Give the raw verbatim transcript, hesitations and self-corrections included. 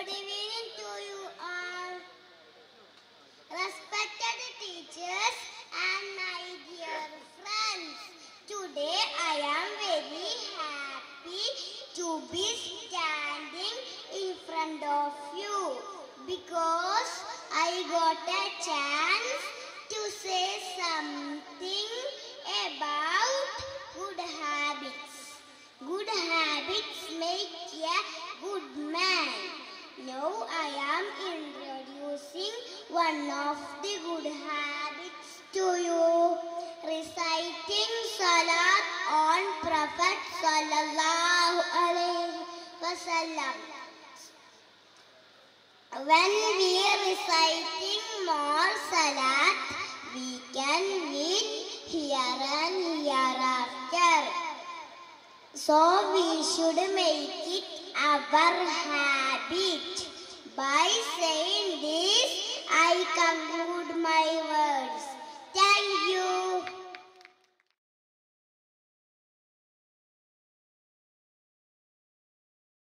Good evening to you all. Respected teachers and my dear friends. Today I am very happy to be standing in front of you because I got a chance to say something about good habits. Good habits make a good man. Now I am introducing one of the good habits to you. Reciting Salat on Prophet Sallallahu Alaihi Wasallam. When we are reciting more Salat, we can win here and hereafter. So we should make it our habit.